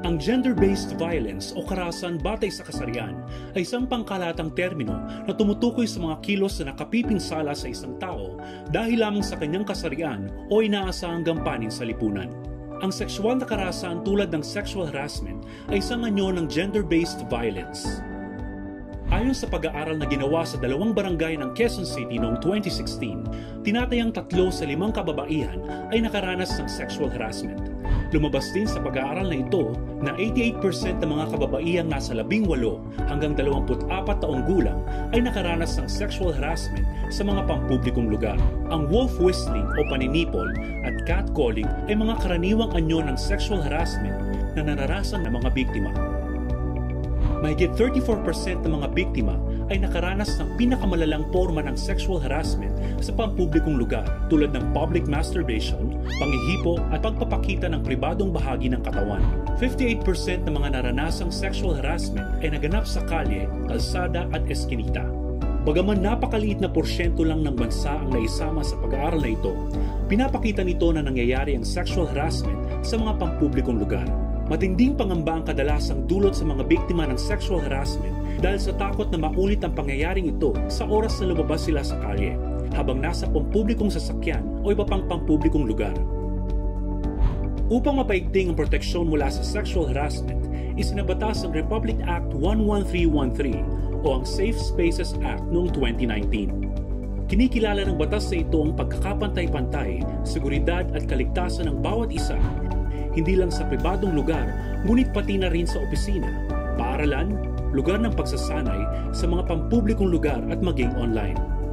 Ang gender-based violence o karahasan batay sa kasarian ay isang pangkalatang termino na tumutukoy sa mga kilos na nakapipinsala sa isang tao dahil lamang sa kanyang kasarian o inaasahang gampanin sa lipunan. Ang sexual na karahasan tulad ng sexual harassment ay isang anyo ng gender-based violence. Ayon sa pag-aaral na ginawa sa 2 barangay ng Quezon City noong 2016, tinatayang 3 sa 5 kababaihan ay nakaranas ng sexual harassment. Lumabas din sa pag-aaral na ito na 88% ng mga kababaihang nasa 18 hanggang 24 taong gulang ay nakaranas ng sexual harassment sa mga pampublikong lugar. Ang wolf whistling o paninipol at catcalling ay mga karaniwang anyo ng sexual harassment na naranasan ng mga biktima. Mahigit 34% ng mga biktima ay nakaranas ng pinakamalalang forma ng sexual harassment sa pampublikong lugar tulad ng public masturbation, panghihipo at pagpapakita ng pribadong bahagi ng katawan. 58% ng mga naranasang sexual harassment ay naganap sa kalye, kalsada at eskinita. Bagaman napakaliit na porsyento lang ng bansa ang naisama sa pag-aaral na ito, pinapakita nito na nangyayari ang sexual harassment sa mga pampublikong lugar. Matinding pangamba ang kadalasang dulot sa mga biktima ng sexual harassment dahil sa takot na maulit ang pangyayaring ito sa oras na lumabas sila sa kalye, habang nasa pampublikong sasakyan o iba pang pampublikong lugar. Upang mapaigting ang proteksyon mula sa sexual harassment, isinabatas ang Republic Act 11313 o ang Safe Spaces Act noong 2019. Kinikilala ng batas na ito ang pagkakapantay-pantay, seguridad at kaligtasan ng bawat isa, hindi lang sa pribadong lugar, ngunit pati na rin sa opisina, paaralan, lugar ng pagsasanay, sa mga pampublikong lugar at maging online.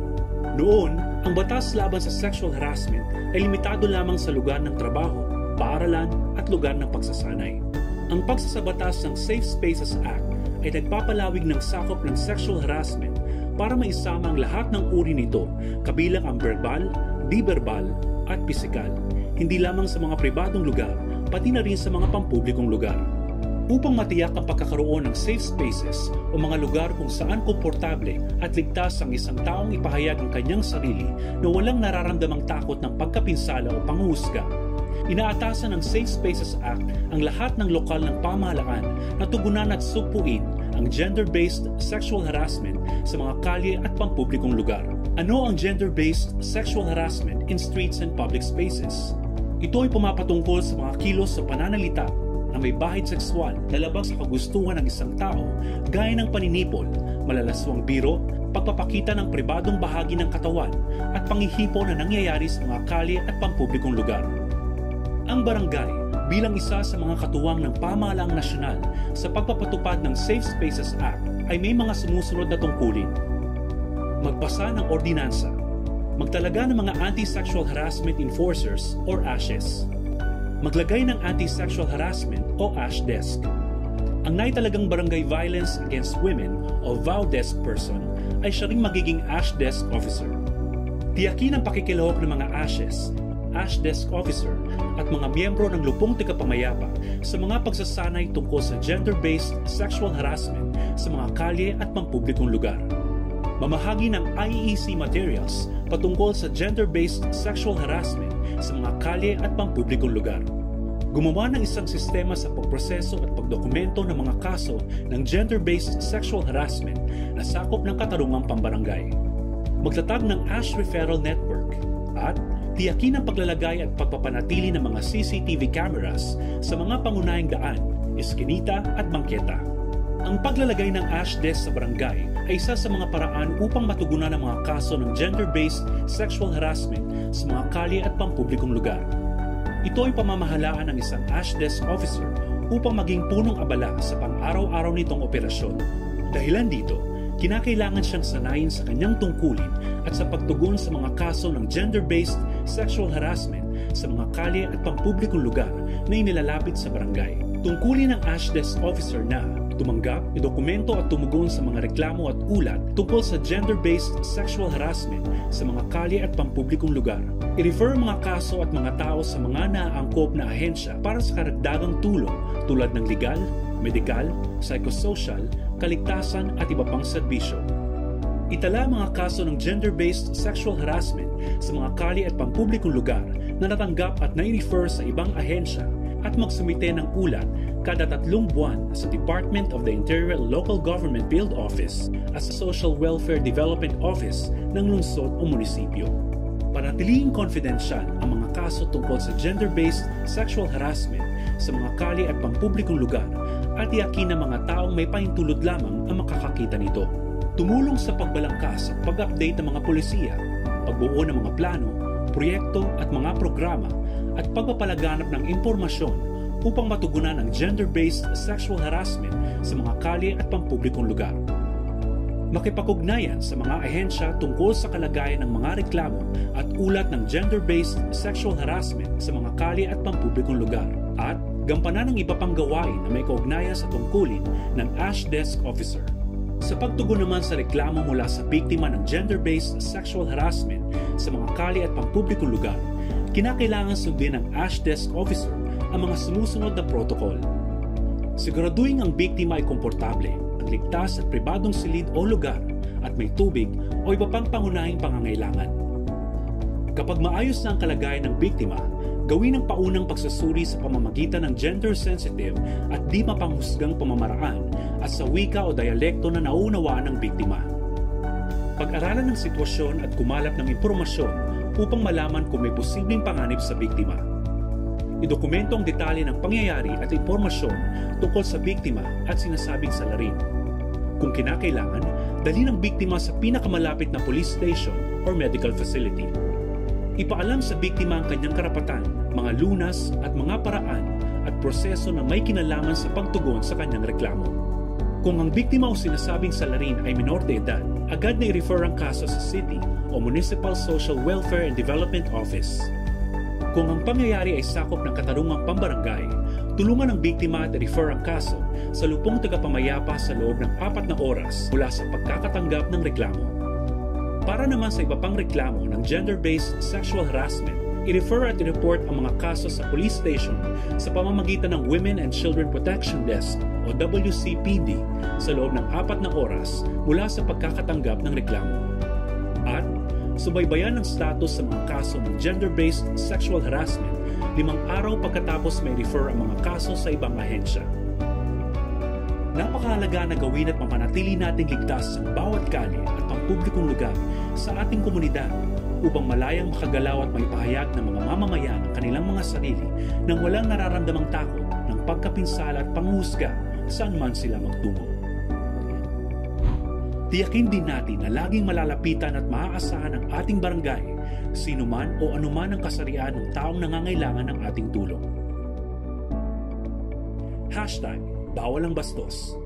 Noon, ang batas laban sa sexual harassment ay limitado lamang sa lugar ng trabaho, paaralan at lugar ng pagsasanay. Ang pagsasabatas ng Safe Spaces Act ay nagpapalawig ng sakop ng sexual harassment para maisama ang lahat ng uri nito, kabilang ang verbal, di-verbal at pisikal, hindi lamang sa mga pribadong lugar, pati na rin sa mga pampublikong lugar. Upang matiyak ang pagkakaroon ng safe spaces o mga lugar kung saan komportable at ligtas ang isang taong ipahayag ang kanyang sarili na walang nararamdamang takot ng pagkapinsala o panghuhusga, inaatasan ng Safe Spaces Act ang lahat ng lokal ng pamahalaan na tugunan at sugpuin ang gender-based sexual harassment sa mga kalye at pampublikong lugar. Ano ang gender-based sexual harassment in streets and public spaces? Ito ay pumapatungkol sa mga kilos sa pananalita na may bahid sexual na labag sa kagustuhan ng isang tao gaya ng paninipol, malalaswang biro, pagpapakita ng pribadong bahagi ng katawan at panghihipo na nangyayari sa mga kalye at pampublikong lugar. Ang barangay bilang isa sa mga katuwang ng pamahalaang nasyonal sa pagpapatupad ng Safe Spaces Act ay may mga sumusunod na tungkulin. Magpasa ng ordinansa, magtalaga ng mga anti-sexual harassment enforcers or ASHES, maglagay ng anti-sexual harassment o ASH desk. Ang naitalagang barangay violence against women o VAW desk person ay siya ring magiging ASH desk officer. Tiyakin ang pakikilahok ng mga ASHES, ASH desk officer at mga miyembro ng lupong tigpamayapa sa mga pagsasanay tungkol sa gender-based sexual harassment sa mga kalye at pampublikong lugar. Mamahagi ng IEC materials patungkol sa gender-based sexual harassment sa mga kalye at pampublikong lugar. Gumawa ng isang sistema sa pagproseso at pagdokumento ng mga kaso ng gender-based sexual harassment na sakop ng katarungang pambarangay. Magtatag ng ASH Referral Network at tiyakin ang paglalagay at pagpapanatili ng mga CCTV cameras sa mga pangunahing daan, eskinita at bangketa. Ang paglalagay ng ASH desk sa barangay ay isa sa mga paraan upang matugunan ang mga kaso ng gender-based sexual harassment sa mga kalye at pampublikong lugar. Ito ay pamamahalaan ng isang ASH desk officer upang maging punong abala sa pang-araw-araw nitong operasyon. Dahilan dito, kinakailangan siyang sanayin sa kanyang tungkulin at sa pagtugon sa mga kaso ng gender-based sexual harassment sa mga kalye at pampublikong lugar na inilalapit sa barangay. Tungkulin ng ASH desk officer na tumanggap, idokumento at tumugon sa mga reklamo at ulat tungkol sa gender-based sexual harassment sa mga kalye at pampublikong lugar. I-refer mga kaso at mga tao sa mga naaangkop na ahensya para sa karagdagang tulong tulad ng legal, medikal, psychosocial, kaligtasan at iba pang serbisyo. Itala mga kaso ng gender-based sexual harassment sa mga kalye at pampublikong lugar na natanggap at nai-refer sa ibang ahensya at magsumite ng ulat kada 3 buwan sa Department of the Interior Local Government Field Office at sa Social Welfare Development Office ng lungsod o munisipyo. Panatiling confidential ang mga kaso tungkol sa gender-based sexual harassment sa mga kalye at pampublikong lugar at iyakin ng mga taong may pahintulot lamang ang makakakita nito. Tumulong sa pagbalangkas at pag-update ng mga pulisiya, pagbuo ng mga plano, proyekto at mga programa at pagpapalaganap ng impormasyon upang matugunan ang gender-based sexual harassment sa mga kalye at pampublikong lugar. Makipag-ugnayan sa mga ahensya tungkol sa kalagayan ng mga reklamo at ulat ng gender-based sexual harassment sa mga kalye at pampublikong lugar at gampanan ng iba pang gawain na may kaugnayan sa tungkulin ng ASH Desk Officer. Sa pagtugon naman sa reklamo mula sa biktima ng gender-based sexual harassment sa mga kalye at pampublikong lugar, kinakailangan sundin ng ASH Desk Officer ang mga sumusunod na protocol. Siguraduhin ang biktima ay komportable, ligtas at pribadong silid o lugar at may tubig o iba pang pangunahing pangangailangan. Kapag maayos na ang kalagayan ng biktima, gawin ang paunang pagsusuri sa pamamagitan ng gender-sensitive at di mapanghusgang pamamaraan at sa wika o dialekto na nauunawaan ng biktima. Pag-aralan ng sitwasyon at kumalap ng impormasyon upang malaman kung may posibleng panganib sa biktima. Idokumento ang detalye ng pangyayari at impormasyon tungkol sa biktima at sinasabing salarin. Kung kinakailangan, dalhin ang biktima sa pinakamalapit na police station or medical facility. Ipaalam sa biktima ang kanyang karapatan, mga lunas at mga paraan at proseso na may kinalaman sa pagtugon sa kanyang reklamo. Kung ang biktima o sinasabing salarin ay minor de edad, agad na i-refer ang kaso sa City o Municipal Social Welfare and Development Office. Kung ang pangyayari ay sakop ng katarungang pambarangay, tulungan ang biktima at i-refer ang kaso sa lupong tagapamayapa sa loob ng 4 na oras mula sa pagkakatanggap ng reklamo. Para naman sa iba pang reklamo ng gender-based sexual harassment, i-refer at i-report ang mga kaso sa police station sa pamamagitan ng Women and Children Protection Desk o WCPD sa loob ng 4 na oras mula sa pagkakatanggap ng reklamo. At subaybayan ang status sa mga kaso ng gender-based sexual harassment 5 araw pagkatapos may refer ang mga kaso sa ibang ahensya. Napakahalaga na gawin at mapanatili nating ligtas ang bawat kalye at pampublikong lugar sa ating komunidad upang malayang makagalaw at maipahayag ng mga mamamayan ang kanilang mga sarili nang walang nararamdamang takot ng pagkapinsala at panghusga saan man sila magtungo. Tiyakin din natin na laging malalapitan at maaasahan ang ating barangay, sino man o anuman ang kasarian ng taong nangangailangan ng ating tulong. #BawalAngBastos